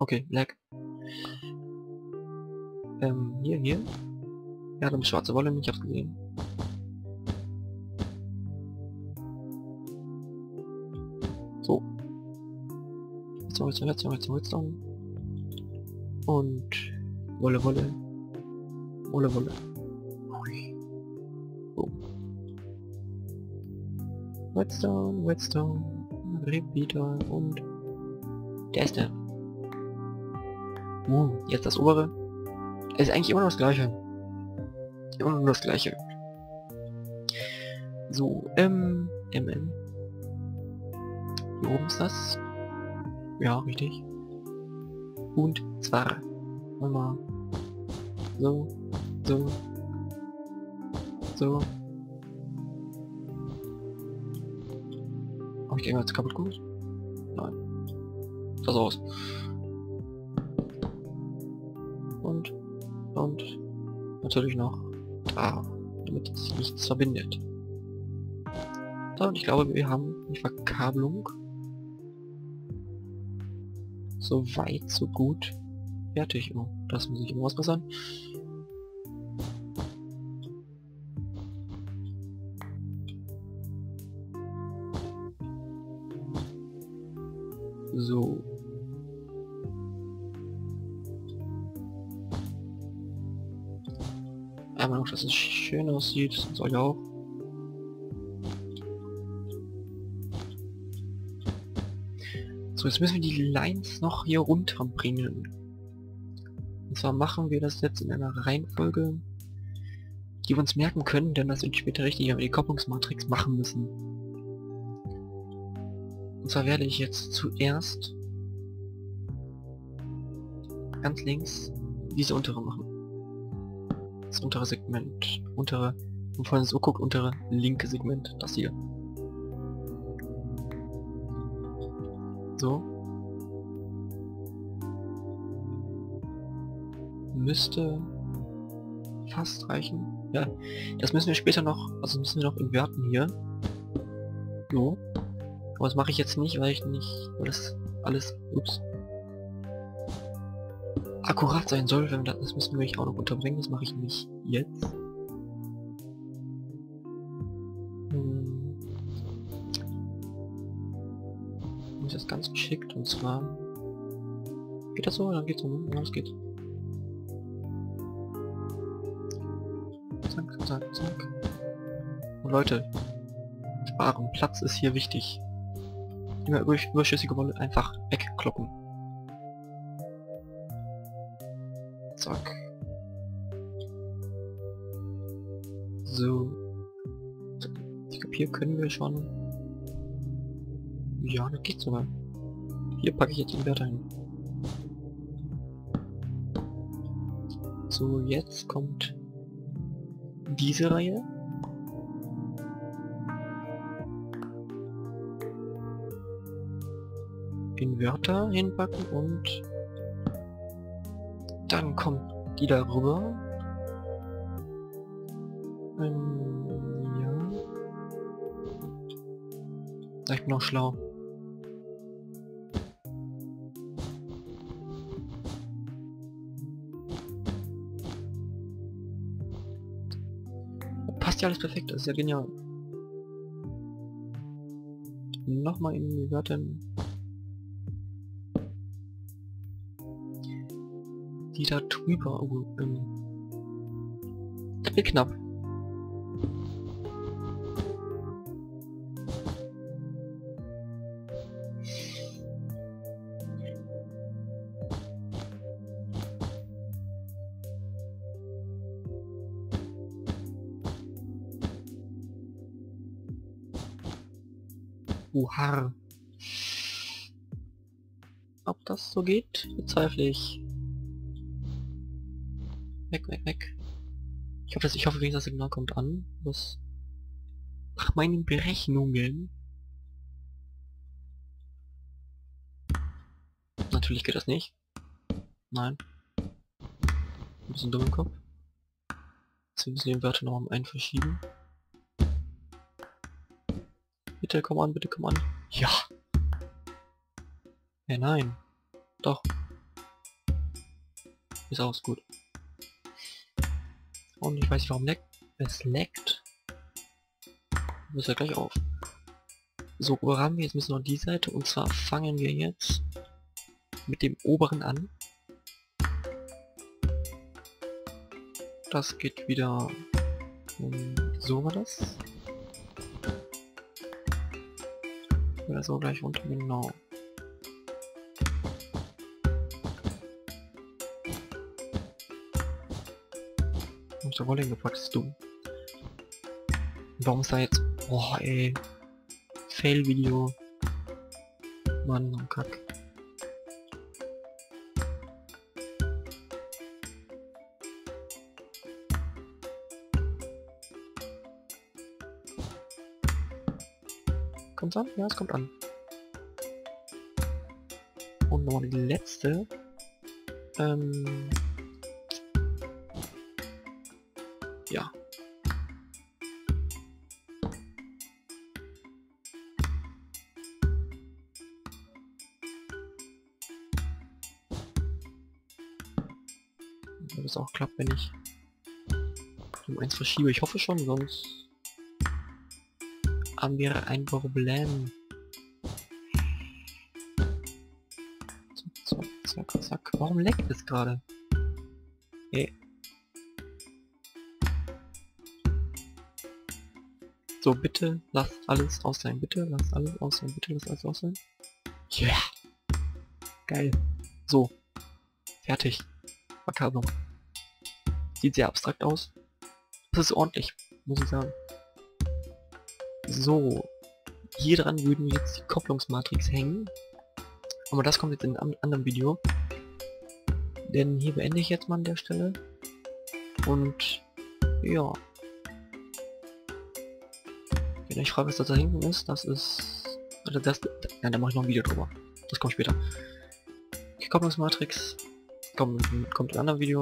Okay, lag. Hier. Ja, da ist schwarze Wolle, ich hab's gesehen. So. Redstone. Und Wolle. So. Redstone. Repeater und der ist der. Jetzt das obere. Es ist eigentlich immer noch das gleiche. Immer nur das gleiche. So, MM. Hier oben ist das. Ja, richtig. Und zwar mal so. Habe ich irgendwas kaputt gemacht? Nein. Das aus. Und natürlich noch da, damit sich nichts verbindet. So, und ich glaube, wir haben die Verkabelung so weit, so gut fertig. Oh, das muss ich immer ausbessern. So. Einmal noch, dass es schön aussieht. Das soll ja auch. So, jetzt müssen wir die Lines noch hier runterbringen. Und zwar machen wir das jetzt in einer Reihenfolge, die wir uns merken können, denn das wird später richtig, wenn wir die Kopplungsmatrix machen müssen. Und zwar werde ich jetzt zuerst ganz links diese untere machen. Das untere Segment. Untere, und vorhin so guckt, untere linke Segment. Das hier. So. Müsste fast reichen. Ja, das müssen wir später noch, also müssen wir noch inverten hier. So. Aber das mache ich jetzt nicht, weil das alles, akkurat sein soll. Wenn wir das müssen wir auch noch unterbringen. Das mache ich nicht jetzt. Und das ganz geschickt, und zwar geht das so, dann geht's so, ja, das geht. Zack. Und Leute, sparen, Platz ist hier wichtig. Immer überschüssige Wolle einfach wegkloppen. Zack. So. Ich glaube, hier können wir schon. Ja, das geht sogar. Hier packe ich jetzt den Wert ein. So, jetzt kommt diese Reihe. Inverter hinpacken und dann kommt die darüber. Ja. Ich bin noch schlau. Passt ja alles perfekt, das ist ja genial. Nochmal Inverter. Die da drüber. Oh, das wird knapp. Oha. Ob das so geht, bezweifle ich. Weg. Ich hoffe, wie das Signal kommt an. Was nach meinen Berechnungen. Natürlich geht das nicht. Nein. Ein bisschen dumm im Kopf. Jetzt müssen wir den Wörter noch um einen verschieben. Bitte komm an. Ja. Ja, nein. Doch. Ist aus, gut. Und ich weiß nicht warum es leckt. Muss ja gleich auf. So, wo haben wir? Jetzt müssen wir noch die Seite. Und zwar fangen wir jetzt mit dem oberen an. Das geht wieder... so war das. Oder so gleich runter, genau. Und der Rolling gepackt ist dumm. Warum ist da jetzt... Boah, ey. Fail-Video. Mann, oh Kack. Kommt's an? Ja, es kommt an. Und nochmal die letzte. Ja. Ob es auch klappt, wenn ich um eins verschiebe. Ich hoffe schon, sonst haben wir ein Problem. Zack, zack, zack. Warum leckt es gerade? Hey. So, bitte lass alles aus sein. Bitte lass alles aus sein. Bitte lass alles aus sein. Ja. Yeah. Geil. So. Fertig. Verkabelung. Sieht sehr abstrakt aus. Das ist ordentlich, muss ich sagen. So. Hier dran würden wir jetzt die Kopplungsmatrix hängen. Aber das kommt jetzt in einem anderen Video. Denn hier beende ich jetzt mal an der Stelle. Und ja. Wenn ihr euch fragt, was das da hinten ist, das ist... Also das... Ja, da mache ich noch ein Video drüber. Das kommt später. Die Kopplungsmatrix kommt in einem anderen Video.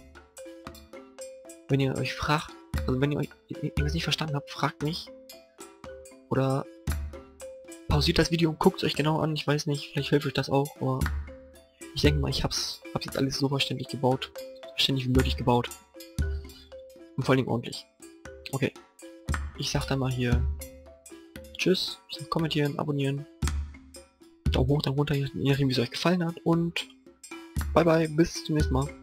Wenn ihr euch fragt, also wenn ihr euch irgendwas nicht verstanden habt, fragt mich. Oder pausiert das Video und guckt es euch genau an. Ich weiß nicht, vielleicht hilft euch das auch, aber ich denke mal, ich hab's jetzt alles so verständlich gebaut. Verständlich wie möglich gebaut. Und vor allem ordentlich. Okay. Ich sag dann mal hier tschüss, kommentieren, abonnieren. Daumen hoch, Daumen runter, je nachdem wie es euch gefallen hat. Und bye bye, bis zum nächsten Mal.